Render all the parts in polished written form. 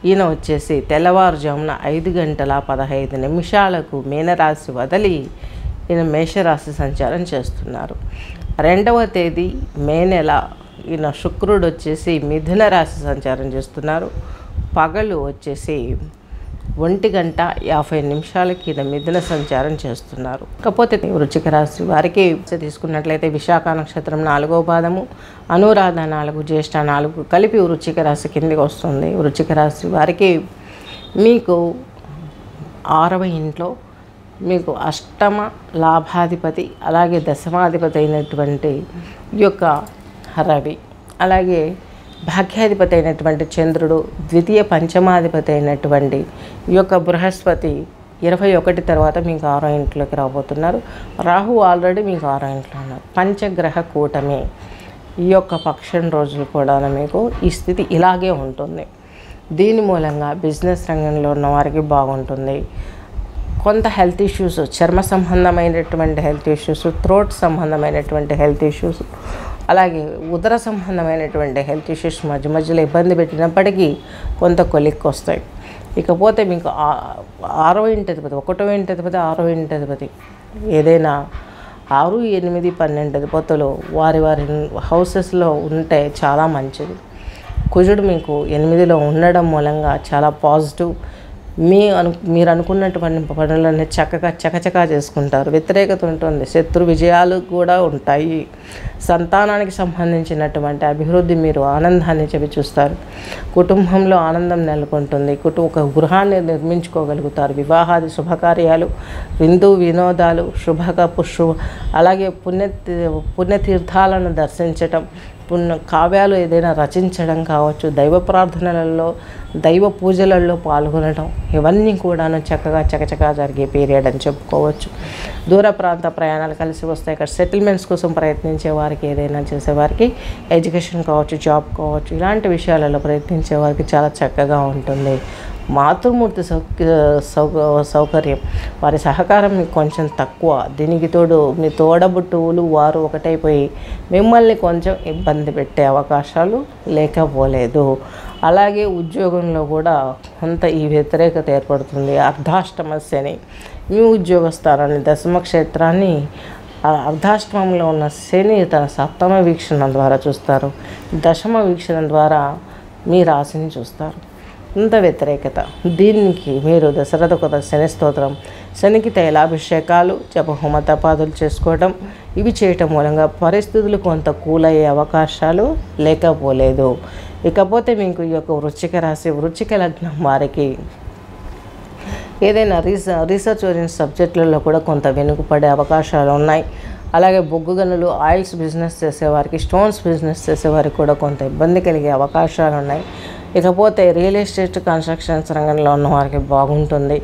ఈయన వచ్చేసి తెల్లవారుజామున 5:15 మీనరాశి వదిలి ఈయన మేషరాశి సంచారం చేస్తున్నారు. 2వ తేదీ మే నెల ఈయన శుక్రుడు వచ్చేసి మిథున రాశి సంచారం చేస్తున్నారు. పగలు వచ్చేసి 1:50 ఈయన మిథున సంచారం చేస్తున్నారు. కాకపోతే వృశ్చిక రాశి వారికి తీసుకున్నట్లయితే విశాఖ నక్షత్రం 4వ పాదము, అనురాధ 4, జ్యేష్ఠ 4 కలిపి వృశ్చిక రాశి కిందికి వస్తుంది. వృశ్చిక రాశి వారికి మీకు 6వ ఇంట్లో మీకు అష్టమ లాభాధిపతి అలాగే దశమాధిపతి అయినటువంటి ఈ యొక్క రవి, అలాగే భాగ్యాధిపతి అయినటువంటి చంద్రుడు, ద్వితీయ పంచమాధిపతి అయినటువంటి ఈ యొక్క బృహస్పతి 21 తర్వాత మీకు 6వ ఇంట్లోకి రాబోతున్నారు. రాహు ఆల్రెడీ మీకు 6వ ఇంట్లో ఉన్నారు. పంచగ్రహ కూటమి ఈ యొక్క పక్షం రోజులు కూడా మీకు ఈ స్థితి ఇలాగే ఉంటుంది. దీని మూలంగా బిజినెస్ రంగంలో ఉన్న వారికి బాగుంటుంది. కొంత హెల్త్ ఇష్యూస్, చర్మ సంబంధమైనటువంటి హెల్త్ ఇష్యూస్, థ్రోట్ సంబంధమైనటువంటి హెల్త్ ఇష్యూస్, అలాగే ఉదర సంబంధమైనటువంటి హెల్త్ ఇష్యూస్ మధ్య మధ్యలో ఇబ్బంది పెట్టినప్పటికీ కొంత కొలిక్కి వస్తాయి. ఇకపోతే మీకు 6వ ఇంటి అధిపతి, 1వ ఇంటి అధిపతి, 6వ ఇంటి అధిపతి ఏదైనా 6, 8, 12 అధిపతులు వారి వారి హౌసెస్లో ఉంటే చాలా మంచిది. కుజుడు మీకు 8లో ఉండడం మూలంగా చాలా పాజిటివ్. మీరు అనుకున్నటువంటి పనులన్నీ చకచకా చేసుకుంటారు. వ్యతిరేకత ఉంటుంది, శత్రు విజయాలు కూడా ఉంటాయి. సంతానానికి సంబంధించినటువంటి అభివృద్ధి, మీరు ఆనందాన్ని చూస్తారు. కుటుంబంలో ఆనందం నెలకొంటుంది. ఒక గృహాన్ని నిర్మించుకోగలుగుతారు. వివాహాది శుభకార్యాలు, విందు వినోదాలు, అలాగే పుణ్యతీర్థాలను దర్శించటం, కావ్యాలు ఏదైనా రచించడం కావచ్చు, దైవ ప్రార్థనలలో, దైవ పూజలలో పాల్గొనడం, ఇవన్నీ కూడాను చకచకా జరిగే పీరియడ్ అని చెప్పుకోవచ్చు. దూర ప్రాంత ప్రయాణాలు కలిసి వస్తాయి. ఇక్కడ సెటిల్మెంట్స్ కోసం ప్రయత్నించే వారికి, ఏదైనా చేసేవారికి, ఎడ్యుకేషన్ కావచ్చు, జాబ్ కావచ్చు, ఇలాంటి విషయాలలో ప్రయత్నించే వారికి చాలా చక్కగా ఉంటుంది. మాతృమూర్తి సౌకర్యం, వారి సహకారం మీకు కొంచెం తక్కువ. దీనికి తోడు మీ తోడబుట్టువులు వారు ఒకటైపోయి మిమ్మల్ని కొంచెం ఇబ్బంది పెట్టే అవకాశాలు లేకపోలేదు. అలాగే ఉద్యోగంలో కూడా కొంత ఈ వ్యతిరేకత ఏర్పడుతుంది. అర్ధాష్టమ శని మీ ఉద్యోగ స్థానాన్ని, దశమ క్షేత్రాన్ని అర్ధాష్టమంలో ఉన్న శని తన సప్తమ వీక్షణ ద్వారా చూస్తారు. దశమ వీక్షణ ద్వారా మీ రాశిని చూస్తారు. ఇంత వ్యతిరేకత. దీనికి మీరు దశరథ కొత్త శని స్తోత్రం, శనికి తైలాభిషేకాలు, జపహోమ తపాదులు చేసుకోవడం, ఇవి చేయటం మూలంగా పరిస్థితులు కొంత కూలయ్యే అవకాశాలు లేకపోలేదు. ఇకపోతే మీకు ఈ యొక్క వృశ్చిక రాశి, వృశ్చిక లగ్నం వారికి ఏదైనా రీసెర్చ్ ఓరియంటెడ్ సబ్జెక్టులలో కూడా కొంత వెనుకపడే అవకాశాలు ఉన్నాయి. అలాగే బొగ్గు గనులు, ఆయిల్స్ బిజినెస్ చేసేవారికి, స్టోన్స్ బిజినెస్ చేసేవారికి కూడా కొంత ఇబ్బంది కలిగే అవకాశాలు ఉన్నాయి. ఇకపోతే రియల్ ఎస్టేట్, కన్స్ట్రక్షన్స్ రంగంలో ఉన్న వారికి బాగుంటుంది.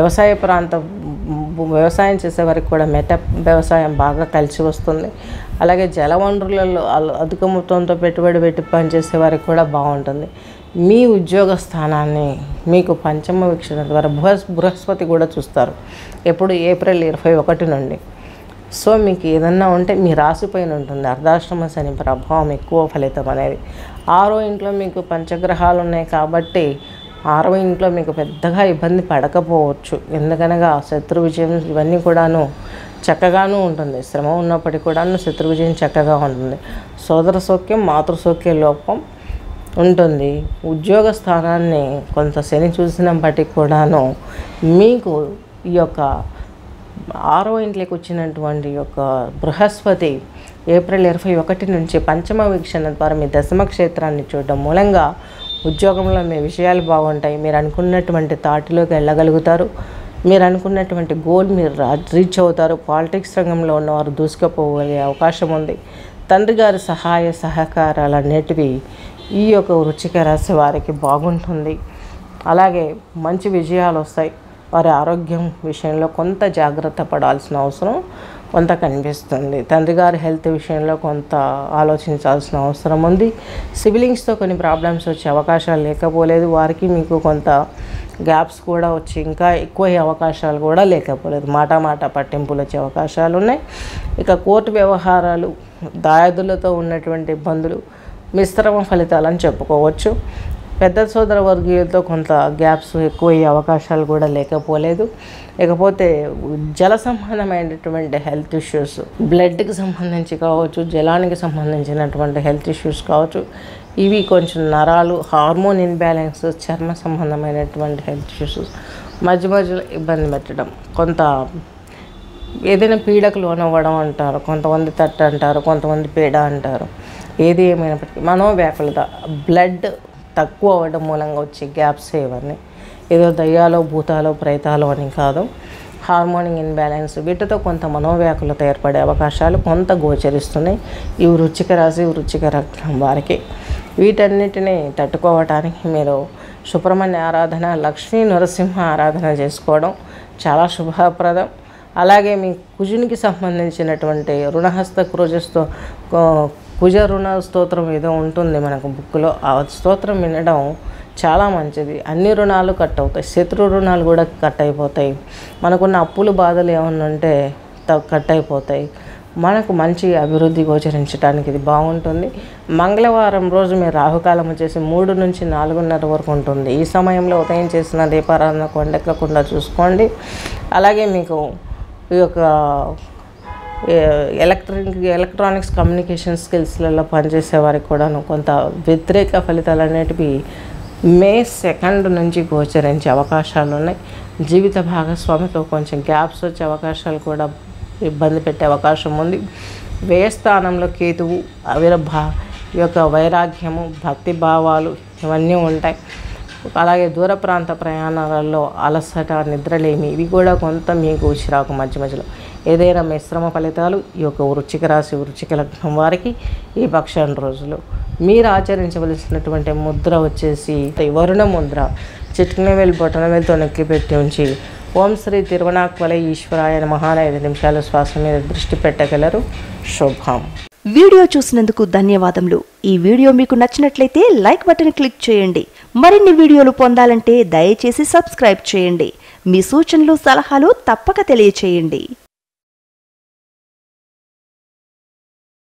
వ్యవసాయం చేసేవారికి కూడా వ్యవసాయం బాగా కలిసి వస్తుంది. అలాగే జలవనరులలో అధిక మొత్తంతో పెట్టుబడి పెట్టి పనిచేసే వారికి కూడా బాగుంటుంది. మీ ఉద్యోగ స్థానాన్ని మీకు పంచమ వీక్షణ ద్వారా బృహస్పతి కూడా చూస్తారు. ఎప్పుడు ఏప్రిల్ 21 నుండి. సో మీకు ఏదన్నా ఉంటే మీ రాశిపైన ఉంటుంది. అర్ధాష్టమ శని ప్రభావం ఎక్కువ ఫలితం అనేది. 6వ ఇంట్లో మీకు పంచగ్రహాలు ఉన్నాయి కాబట్టి 6వ ఇంట్లో మీకు పెద్దగా ఇబ్బంది పడకపోవచ్చు. ఎందుకనగా శత్రు విజయం ఇవన్నీ కూడాను చక్కగాను ఉంటుంది. శ్రమ ఉన్నప్పటికీ కూడాను శత్రు విజయం చక్కగా ఉంటుంది. సోదర సౌఖ్యం, మాతృసౌఖ్య లోపం ఉంటుంది. ఉద్యోగ స్థానాన్ని కొంత శని చూసినప్పటికీ కూడాను మీకు ఈ యొక్క 6వ ఇంట్లోకి వచ్చినటువంటి యొక్క బృహస్పతి ఏప్రిల్ 21 నుంచి పంచమ వీక్షణ ద్వారా మీ దశమ క్షేత్రాన్ని చూడడం మూలంగా ఉద్యోగంలో మీ విషయాలు బాగుంటాయి. మీరు అనుకున్నటువంటి తాటిలోకి వెళ్ళగలుగుతారు. మీరు అనుకున్నటువంటి గోల్ మీరు రీచ్ అవుతారు. పాలిటిక్స్ రంగంలో ఉన్నవారు దూసుకుపోయే అవకాశం ఉంది. తండ్రి గారి సహాయ సహకారాలన్నిటివి ఈ యొక్క వృశ్చిక రాశి వారికి బాగుంటుంది. అలాగే మంచి విజయాలు వస్తాయి. వారి ఆరోగ్యం విషయంలో కొంత జాగ్రత్త పడాల్సిన అవసరం కొంత కనిపిస్తుంది. తండ్రి గారి హెల్త్ విషయంలో కొంత ఆలోచించాల్సిన అవసరం ఉంది. సిబ్లింగ్స్తో కొన్ని ప్రాబ్లమ్స్ వచ్చే అవకాశాలు లేకపోలేదు. వారికి మీకు కొంత గ్యాప్స్ కూడా వచ్చి ఇంకా ఎక్కువ అవకాశాలు కూడా లేకపోలేదు. మాట పట్టింపులు వచ్చే అవకాశాలు ఉన్నాయి. ఇక కోర్టు వ్యవహారాలు, దాయాదులతో ఉన్నటువంటి ఇబ్బందులు మిశ్రమ ఫలితాలని చెప్పుకోవచ్చు. పెద్ద సోదర వర్గీయులతో కొంత గ్యాప్స్ ఎక్కువయ్యే అవకాశాలు కూడా లేకపోలేదు. ఇకపోతే జల సంబంధమైనటువంటి హెల్త్ ఇష్యూస్, బ్లడ్కి సంబంధించి కావచ్చు, జలానికి సంబంధించినటువంటి హెల్త్ ఇష్యూస్ కావచ్చు, ఇవి కొంచెం నరాలు, హార్మోన్ ఇన్బ్యాలెన్స్, చర్మ సంబంధమైనటువంటి హెల్త్ ఇష్యూస్ మధ్య మధ్యలో ఇబ్బంది పెట్టడం, కొంత ఏదైనా పీడకు లోనవ్వడం అంటారు, కొంతమంది తట్టు అంటారు, కొంతమంది పీడ అంటారు. ఏది ఏమైనప్పటికీ మనోవ్యాకులత, బ్లడ్ తక్కువ అవ్వడం మూలంగా వచ్చే గ్యాప్స్ ఇవన్నీ. ఏదో దయ్యాలో భూతాలో ప్రేతాలో అని కాదు, హార్మోనిక్ ఇన్బ్యాలెన్స్, వీటితో కొంత మనోవ్యాకులత ఏర్పడే అవకాశాలు కొంత గోచరిస్తున్నాయి ఈ వృశ్చిక రాశి, వృశ్చిక లగ్నం వారికి. వీటన్నిటిని తట్టుకోవటానికి మీరు సుబ్రహ్మణ్య ఆరాధన, లక్ష్మీ నరసింహ ఆరాధన చేసుకోవడం చాలా శుభప్రదం. అలాగే మీ కుజునికి సంబంధించినటువంటి రుణహస్త కుజ రుణ స్తోత్రం ఏదో ఉంటుంది మనకు బుక్లో, ఆ స్తోత్రం వినడం చాలా మంచిది. అన్ని రుణాలు కట్ అవుతాయి, శత్రు రుణాలు కూడా కట్ అయిపోతాయి, మనకున్న అప్పులు బాధలు ఏమన్నా ఉంటే కట్ అయిపోతాయి, మనకు మంచి అభివృద్ధి గోచరించడానికి ఇది బాగుంటుంది. మంగళవారం రోజు మీరు రాహుకాలం వచ్చేసి 3 నుంచి 4:30 వరకు ఉంటుంది. ఈ సమయంలో ఉదయం చేసిన దీపారాధన కొండెక్కకుండా చూసుకోండి. అలాగే మీకు ఈ యొక్క ఎలక్ట్రానిక్స్ కమ్యూనికేషన్ స్కిల్స్లలో పనిచేసే వారికి కూడాను కొంత వ్యతిరేక ఫలితాలు అనేటివి మే 2 నుంచి గోచరించే అవకాశాలు ఉన్నాయి. జీవిత భాగస్వామితో కొంచెం గ్యాప్స్ వచ్చే అవకాశాలు కూడా ఇబ్బంది పెట్టే అవకాశం ఉంది. వ్యయస్థానంలో కేతువు, ఈ యొక్క వైరాగ్యము, భక్తి భావాలు ఇవన్నీ ఉంటాయి. అలాగే దూర ప్రాంత ప్రయాణాలలో అలసట, నిద్రలేమి, ఇవి కూడా కొంత మీకు చిరాకు మధ్య మధ్యలో. ఏదైనా మిశ్రమ ఫలితాలు ఈ యొక్క వృశ్చిక రాశి, వృశ్చిక లగ్నం వారికి ఈ పక్షం రోజులు. మీరు ఆచరించవలసినటువంటి ముద్ర వచ్చేసి వరుణ ముద్ర. చిట్కనవేలు బొటనవేలుతో నెక్కి పెట్టి ఉంచి ఓం శ్రీ తిరువనాక్వలై ఈశ్వరాయ నమః 5 నిమిషాల శ్వాస మీద దృష్టి పెట్టగలరు. శుభం. వీడియో చూసినందుకు ధన్యవాదములు. ఈ వీడియో మీకు నచ్చినట్లయితే లైక్ బటన్ క్లిక్ చేయండి. మరిన్ని వీడియోలు పొందాలంటే దయచేసి సబ్స్క్రైబ్ చేయండి. మీ సూచనలు, సలహాలు తప్పక తెలియచేయండి.